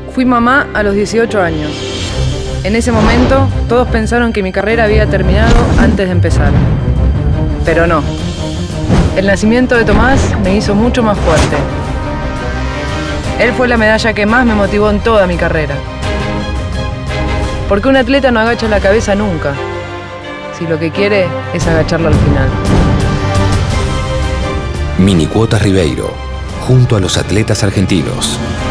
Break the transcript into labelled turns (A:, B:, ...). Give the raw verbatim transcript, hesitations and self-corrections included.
A: Fui mamá a los dieciocho años. En ese momento, todos pensaron que mi carrera había terminado antes de empezar. Pero no. El nacimiento de Tomás me hizo mucho más fuerte. Él fue la medalla que más me motivó en toda mi carrera. Porque un atleta no agacha la cabeza nunca, si lo que quiere es agacharlo al final.
B: Minicuotas Ribeiro, junto a los atletas argentinos.